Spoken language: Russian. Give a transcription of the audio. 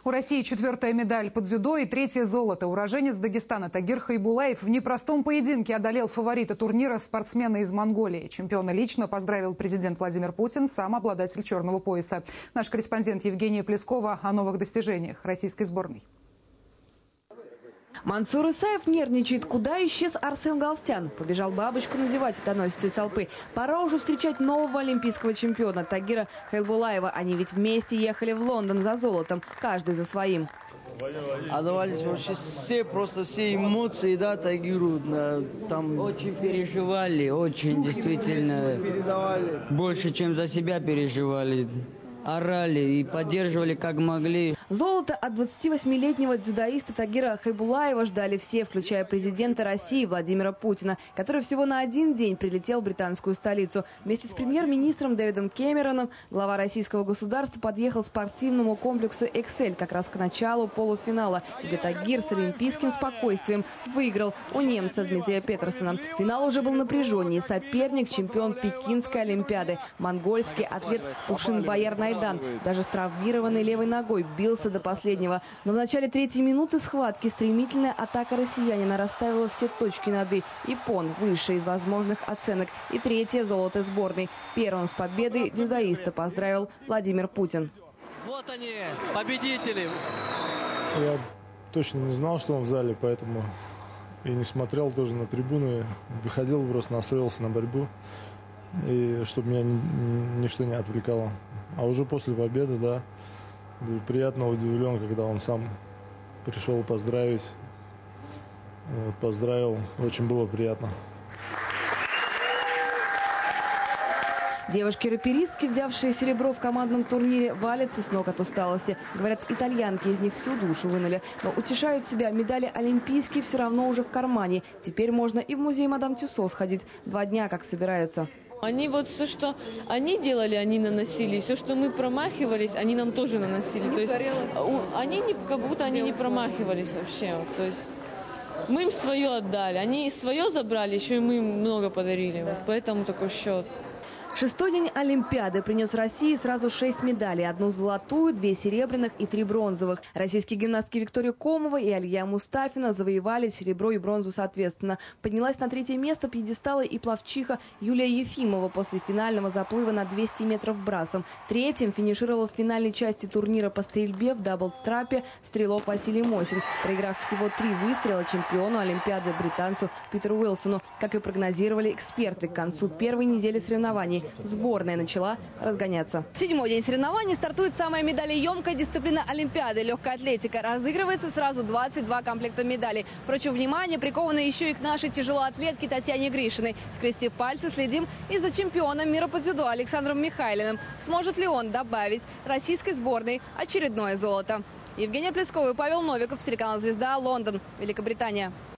У России 4-я медаль по дзюдо и 3-е золото. Уроженец Дагестана Тагир Хайбулаев в непростом поединке одолел фаворита турнира спортсмена из Монголии. Чемпиона лично поздравил президент Владимир Путин, сам обладатель черного пояса. Наш корреспондент Евгения Плескова о новых достижениях российской сборной. Мансур Исаев нервничает. Куда исчез Арсен Галстян? Побежал бабочку надевать, доносится из толпы. Пора уже встречать нового олимпийского чемпиона Тагира Хайбулаева. Они ведь вместе ехали в Лондон за золотом, каждый за своим. Отдавались вообще все эмоции, да, Тагиру. Там очень переживали, очень действительно. Больше, чем за себя переживали. Орали и поддерживали как могли. Золото от 28-летнего дзюдоиста Тагира Хайбулаева ждали все, включая президента России Владимира Путина, который всего на один день прилетел в британскую столицу. Вместе с премьер-министром Дэвидом Кэмероном глава российского государства подъехал к спортивному комплексу «Эксель» как раз к началу полуфинала, где Тагир с олимпийским спокойствием выиграл у немца Дмитрия Петерсона. Финал уже был напряженнее. Соперник – чемпион Пекинской олимпиады, монгольский атлет Тушинбаяр Найдан. Даже с травмированной левой ногой бился до последнего. Но в начале 3-й минуты схватки стремительная атака россиянина расставила все точки над «и». Япон выше из возможных оценок. И 3-е золото сборной. Первым с победой дзюдоиста поздравил Владимир Путин. Вот они, победители. Я точно не знал, что он в зале, поэтому и не смотрел тоже на трибуны. Выходил, просто настроился на борьбу. И чтобы меня ничто не отвлекало. А уже после победы, да, был приятно удивлен, когда он сам пришел поздравить. Поздравил, очень было приятно. Девушки-раперистки, взявшие серебро в командном турнире, валятся с ног от усталости. Говорят, итальянки из них всю душу вынули. Но утешают себя, медали олимпийские все равно уже в кармане. Теперь можно и в музей Мадам Тюссо сходить. 2 дня как собираются. Они вот все, что они делали, они наносили. Все, что мы промахивались, они нам тоже наносили. То есть они как будто они не промахивались вообще. То есть мы им свое отдали. Они свое забрали, еще и мы им много подарили. Вот поэтому такой счет. 6-й день Олимпиады принес России сразу 6 медалей. 1 золотую, 2 серебряных и 3 бронзовых. Российские гимнастки Виктория Комова и Алия Мустафина завоевали серебро и бронзу соответственно. Поднялась на 3-е место пьедестала и пловчиха Юлия Ефимова после финального заплыва на 200 метров брасом. 3-м финишировал в финальной части турнира по стрельбе в дабл-трапе стрелок Василий Мосин, проиграв всего 3 выстрела чемпиону Олимпиады британцу Питеру Уилсону. Как и прогнозировали эксперты, к концу первой недели соревнований сборная начала разгоняться. В 7-й день соревнований стартует самая медалеемкая дисциплина Олимпиады – легкая атлетика. Разыгрывается сразу 22 комплекта медалей. Впрочем, внимание приковано еще и к нашей тяжелоатлетке Татьяне Гришиной. Скрестив пальцы, следим и за чемпионом мира по дзюдо Александром Михайлиным. Сможет ли он добавить российской сборной очередное золото? Евгения Плескова и Павел Новиков, телеканал «Звезда», Лондон, Великобритания.